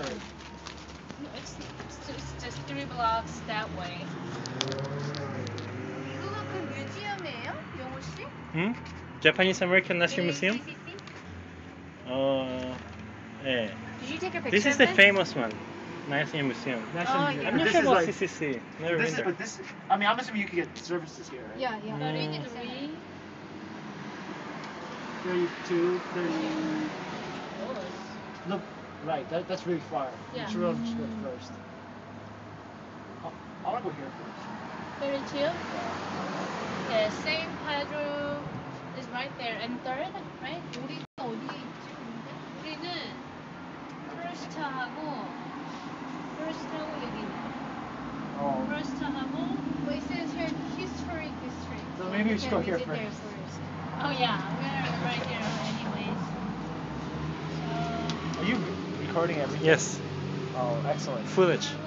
It's just 3 blocks that way. 이거가 그 뮤지엄이에요? 영호 씨? 응? Japanese American National Museum? 네. Did you take a picture This is of the this? famous one. National Museum. Oh, Museum. yeah. I'm not This sure is about like, CCC. Never been there. but this, I mean, I'm assuming you could get services here, right? Yeah, yeah. 33. 32, 30. Look, right, that's really far. Yeah. Which road should go first? I want to go here first. 32. Yeah, St. Pedro is right there. And third, right? 우리가 어디에 있지? 근데? 우리는 first하고 여기 있네. Oh. first하고. Well, it says here historic district. So maybe we should go here visit there first. first. Oh yeah, we're right here anyways. Are you recording everything? Yes. Oh, excellent. Footage.